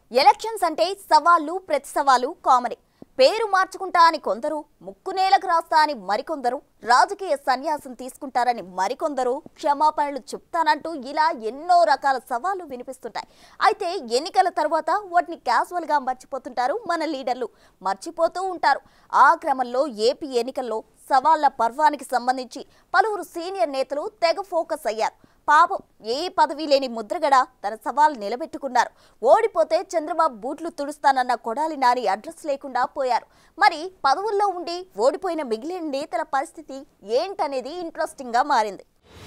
Elections అంటే సవాళ్లు ప్రతి సవాలు కామనే. పేరు మార్చుకుంటా అని కొందరు, ముక్కునేలకు రాస్తా అని మరికొందరు, రాజకీయ సన్యాసం తీసుకుంటారని మరికొందరు, క్షమాపణలు చెప్తానంటూ ఇలా ఎన్నో రకాల సవాళ్లు వినిపిస్తుంటాయి. అయితే ఎన్నికల తర్వాత వాటిని క్యాజువల్ గా మర్చిపోతుంటారు మన లీడర్లు, మర్చిపోతూ ఉంటారు. ఆ క్రమంలో ఏపీ ఎన్నికల్లో సవాళ్ల పర్వానికి సంబంధించి పలువురు సీనియర్ నేతలు తెగ ఫోకస్ అయ్యారు. పాపం ఏ పదవి లేని ముద్రగడ తన సవాల్ నిలబెట్టుకున్నారు. ఓడిపోతే చంద్రబాబు బూట్లు తుడుస్తానన్న కొడాలి నాని అడ్రస్ లేకుండా పోయారు. మరి పదవుల్లో ఉండి ఓడిపోయిన మిగిలిన నేతల పరిస్థితి ఏంటనేది ఇంట్రెస్టింగ్ గా మారింది.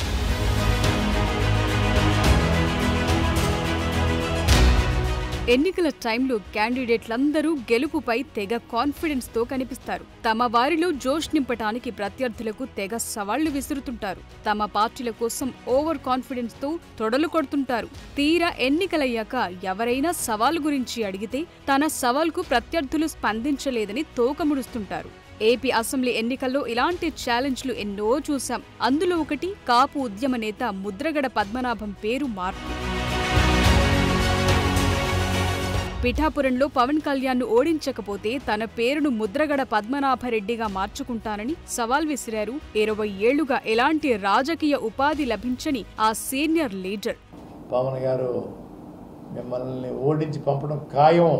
ఎన్నికల టైంలో క్యాండిడేట్లందరూ గెలుపుపై తెగ కాన్ఫిడెన్స్ తో కనిపిస్తారు. తమ వారిలో జోష్ నింపటానికి ప్రత్యర్థులకు తెగ సవాళ్లు విసురుతుంటారు. తమ పార్టీల కోసం ఓవర్ కాన్ఫిడెన్స్ తో తొడలు కొడుతుంటారు. తీరా ఎన్నికలయ్యాక ఎవరైనా సవాల్ గురించి అడిగితే తన సవాల్కు ప్రత్యర్థులు స్పందించలేదని తోకముడుస్తుంటారు. ఏపీ అసెంబ్లీ ఎన్నికల్లో ఇలాంటి ఛాలెంజ్లు ఎన్నో చూశాం. అందులో ఒకటి కాపు ఉద్యమ నేత ముద్రగడ పద్మనాభం పేరు మార్పు. పిఠాపురంలో పవన్ కళ్యాణ్ను ఓడించకపోతే తన పేరును ముద్రగడ పద్మనాభరెడ్డిగా మార్చుకుంటానని సవాల్ విసిరారు 20 ఏళ్లుగా ఎలాంటి రాజకీయ ఉపాధి లభించని ఆ సీనియర్ లీడర్. పవన్ గారు మిమ్మల్ని ఓడించి పంపడం ఖాయం,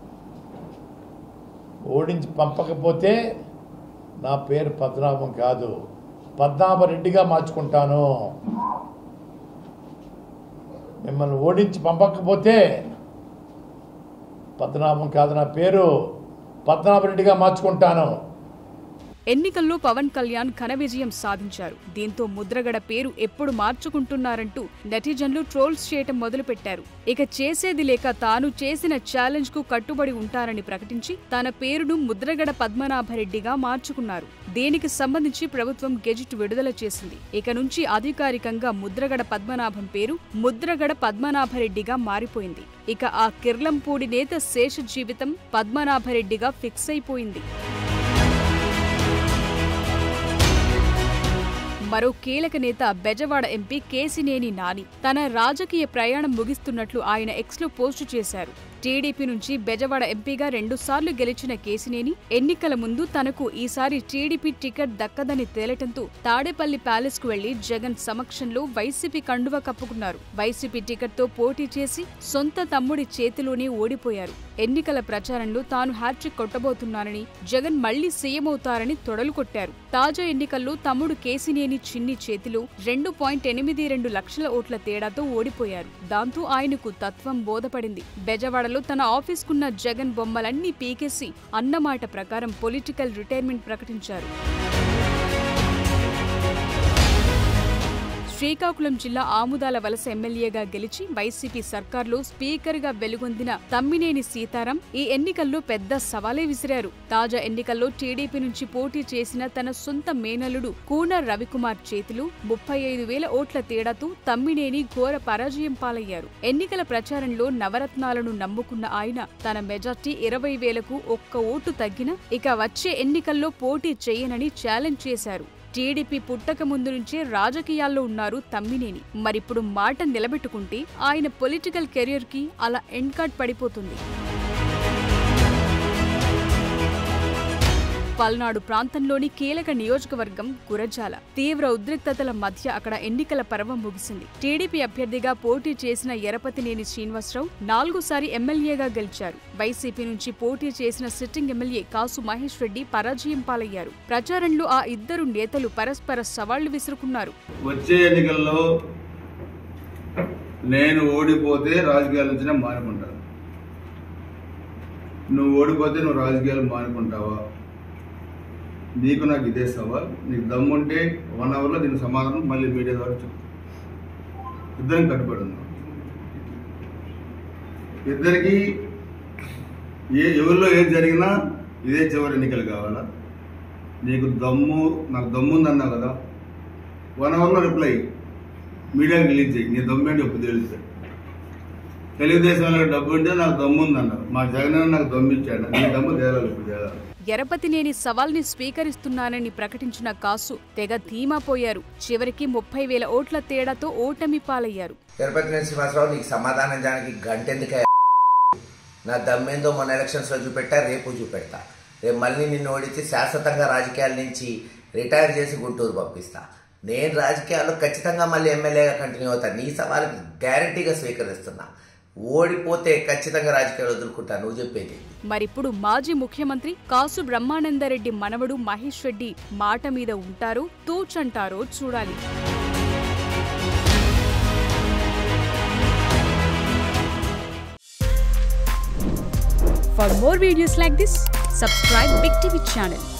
ఓడించి పంపకపోతే నా పేరు పద్మనాభం కాదు, పద్మనాభరెడ్డిగా మార్చుకుంటాను. మిమ్మల్ని ఓడించి పంపకపోతే పద్మనాభం కాదు, నా పేరు పద్మనాభరెడ్డిగా మార్చుకుంటాను. ఎన్నికల్లో పవన్ కళ్యాణ్ ఘన విజయం సాధించారు. దీంతో ముద్రగడ పేరు ఎప్పుడు మార్చుకుంటున్నారంటూ నెటిజన్లు ట్రోల్స్ చేయటం మొదలుపెట్టారు. ఇక చేసేది లేక తాను చేసిన ఛాలెంజ్ కు కట్టుబడి ఉంటారని ప్రకటించి తన పేరును ముద్రగడ పద్మనాభరెడ్డిగా మార్చుకున్నారు. దీనికి సంబంధించి ప్రభుత్వం గెజిట్ విడుదల చేసింది. ఇక నుంచి అధికారికంగా ముద్రగడ పద్మనాభం పేరు ముద్రగడ పద్మనాభరెడ్డిగా మారిపోయింది. ఇక ఆ కిర్లంపూడి నేత శేష జీవితం పద్మనాభరెడ్డిగా ఫిక్స్ అయిపోయింది. మరో కీలక నేత బెజవాడ ఎంపీ కేశినేని నాని తన రాజకీయ ప్రయాణం ముగిస్తున్నట్లు ఆయన ఎక్స్లో పోస్టు చేశారు. టీడీపీ నుంచి బెజవాడ ఎంపీగా 2 సార్లు గెలిచిన కేశినేని ఎన్నికల ముందు తనకు ఈసారి టీడీపీ టికెట్ దక్కదని తేలటంతో తాడేపల్లి ప్యాలెస్ కు వెళ్లి జగన్ సమక్షంలో వైసీపీ కండువా కప్పుకున్నారు. వైసీపీ టికెట్ తో పోటీ చేసి సొంత తమ్ముడి చేతిలోనే ఓడిపోయారు. ఎన్నికల ప్రచారంలో తాను హ్యాట్రిక్ కొట్టబోతున్నానని, జగన్ మళ్లీ సీఎం అవుతారని తొడలు కొట్టారు. తాజా ఎన్నికల్లో తమ్ముడు కేశినేని చిన్ని చేతిలో 2.82 లక్షల ఓట్ల తేడాతో ఓడిపోయారు. దాంతో ఆయనకు తత్వం బోధపడింది. బెజవాడలో తన ఆఫీస్కున్న జగన్ బొమ్మలన్నీ పీకేసి అన్నమాట ప్రకారం పొలిటికల్ రిటైర్మెంట్ ప్రకటించారు. శ్రీకాకుళం జిల్లా ఆముదాల వలస ఎమ్మెల్యేగా గెలిచి వైసీపీ సర్కార్లో స్పీకర్గా వెలుగొందిన తమ్మినేని సీతారాం ఈ ఎన్నికల్లో పెద్ద సవాలే విసిరారు. తాజా ఎన్నికల్లో టీడీపీ నుంచి పోటీ చేసిన తన సొంత మేనల్లుడు కూన రవికుమార్ చేతిలో 35,000 ఓట్ల తేడాతో తమ్మినేని ఘోర పరాజయం పాలయ్యారు. ఎన్నికల ప్రచారంలో నవరత్నాలను నమ్ముకున్న ఆయన తన మెజార్టీ 20,000కు ఒక్క ఓటు తగ్గిన ఇక వచ్చే ఎన్నికల్లో పోటీ చేయనని ఛాలెంజ్ చేశారు. టీడీపీ పుట్టక ముందు నుంచే రాజకీయాల్లో ఉన్నారు తమ్మినేని. మరిప్పుడు మాట నిలబెట్టుకుంటే ఆయన పొలిటికల్ కెరీర్ కి అలా ఎండ్ కార్డ్ పడిపోతుంది. పల్నాడు ప్రాంతంలోని కీలక నియోజకవర్గం గురజాల. తీవ్ర ఉద్రిక్తతల మధ్య అక్కడ ఎన్నికల పర్వం ముగిసింది. టీడీపీ అభ్యర్థిగా పోటీ చేసిన ఎరపతినేని శ్రీనివాసరావు 4వ సారి ఎమ్మెల్యేగా గెలిచారు. వైసీపీ నుంచి పోటీ చేసిన సిట్టింగ్ ఎమ్మెల్యే కాసు మహేష్ రెడ్డి పరాజయం పాలయ్యారు. ప్రచారంలో ఆ ఇద్దరు నేతలు పరస్పర సవాళ్లు విసురుకున్నారు. వచ్చే ఎన్నికల్లో నేను ఓడిపోతే రాజకీయాల నుంచి మానుకుంటాను, నువ్వు ఓడిపోతే నువ్వు రాజకీయాలు మానుకుంటావా? నీకు నాకు ఇదే సవాల్. నీకు దమ్ముంటే 1 అవర్లో దీని సమాధానం మళ్ళీ మీడియా ద్వారా చెప్తాను. ఇద్దరం కట్టుబడి ఉన్నాం. ఇద్దరికి ఎవరిలో ఏది జరిగినా ఇదే చివరి ఎన్నికలు కావాలా? నీకు దమ్ము, నాకు దమ్ముందన్నావు కదా, 1 అవర్లో రిప్లై మీడియాకి రిలీజ్ చేయి. నీ దమ్ము ఏంటి ఇప్పుడు తెలుస్తాయి. తెలుగుదేశంలో డబ్బు ఉంటే నాకు దమ్ముందన్నారు, మా జగన్ నాకు దమ్ము ఇచ్చాడు, నీ దమ్ము తేలాలి ఇప్పుడు తేలాలి. ఎరపతినేని సవాల్ని స్వీకరిస్తున్నానని ప్రకటించిన కాసు తెగ ధీమాపోయారు. చివరికి 30,000 ఓట్ల తేడాతో ఓటమి పాలయ్యారు. ఎరపతినేని శ్రీనివాసరావు, నీకు సమాధానం చేయడానికి గంటెందుకే? నా దమ్మేందో మొన్న ఎలక్షన్స్లో చూపెట్టా, రేపు చూపెడతా. రేపు మళ్ళీ నిన్ను ఓడించి శాశ్వతంగా రాజకీయాల నుంచి రిటైర్ చేసి గుంటూరు పంపిస్తా. నేను రాజకీయాల్లో ఖచ్చితంగా మళ్ళీ ఎమ్మెల్యేగా కంటిన్యూ అవుతాను. నీ సవాలుకి గ్యారంటీగా స్వీకరిస్తున్నా. ఓడిపోతే ఖచ్చితంగా రాజకీయాలు వదులుకుంటా. నువ్వు చెప్పేది. మరిప్పుడు మాజీ ముఖ్యమంత్రి కాసు బ్రహ్మానందరెడ్డి మనవడు మహేష్ రెడ్డి మాట మీద ఉంటారో తూచంటారో చూడాలి. For more videos like this, subscribe Big TV channel.